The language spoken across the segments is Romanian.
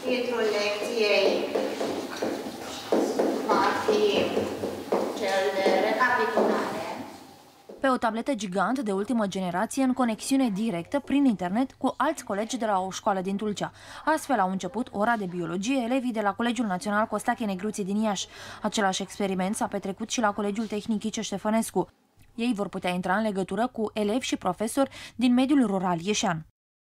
Titlul lecției va fi cel de recapitulare. Pe o tabletă gigant de ultimă generație, în conexiune directă prin internet cu alți colegi de la o școală din Tulcea. Astfel au început ora de biologie elevii de la Colegiul Național Costache Negruții din Iași. Același experiment s-a petrecut și la Colegiul Tehnic Ice Ștefănescu. Ei vor putea intra în legătură cu elevi și profesori din mediul rural ieșean.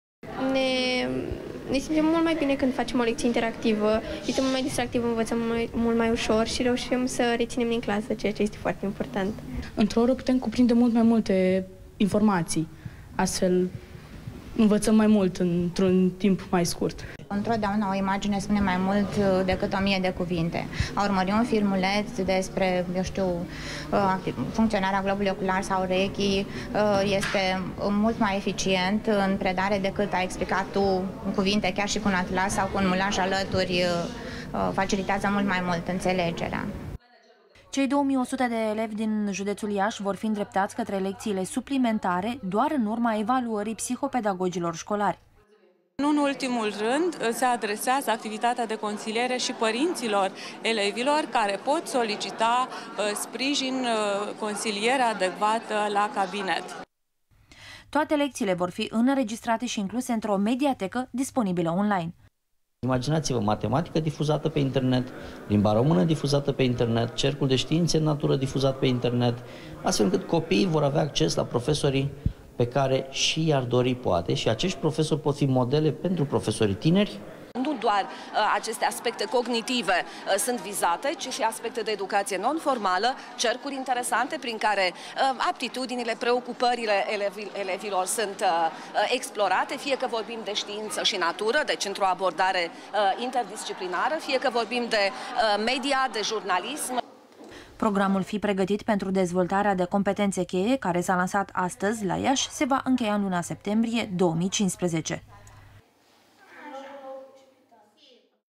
Ne simțim mult mai bine când facem o lecție interactivă, este mult mai distractiv, învățăm mult mai ușor și reușim să reținem din clasă, ceea ce este foarte important. Într-o oră putem cuprinde mult mai multe informații, astfel învățăm mai mult într-un timp mai scurt. Întotdeauna o imagine spune mai mult decât 1000 de cuvinte. A urmări un filmuleț despre, eu știu, funcționarea globului ocular sau urechii este mult mai eficient în predare decât a explica tu în cuvinte, chiar și cu un atlas sau cu un mulaj alături, facilitează mult mai mult înțelegerea. Cei 2100 de elevi din județul Iași vor fi îndreptați către lecțiile suplimentare doar în urma evaluării psihopedagogilor școlari. Nu în ultimul rând, se adresează activitatea de consiliere și părinților elevilor care pot solicita sprijin, consiliere adecvată la cabinet. Toate lecțiile vor fi înregistrate și incluse într-o mediatecă disponibilă online. Imaginați-vă, matematică difuzată pe internet, limba română difuzată pe internet, cercul de științe în natură difuzat pe internet, astfel încât copiii vor avea acces la profesorii pe care și i-ar dori poate și acești profesori pot fi modele pentru profesorii tineri. Nu doar aceste aspecte cognitive sunt vizate, ci și aspecte de educație non-formală, cercuri interesante prin care aptitudinile, preocupările elevilor sunt explorate, fie că vorbim de știință și natură, deci într-o abordare interdisciplinară, fie că vorbim de media, de jurnalism. Programul Fi pregătit pentru dezvoltarea de competențe cheie, care s-a lansat astăzi la Iași, se va încheia în luna septembrie 2015.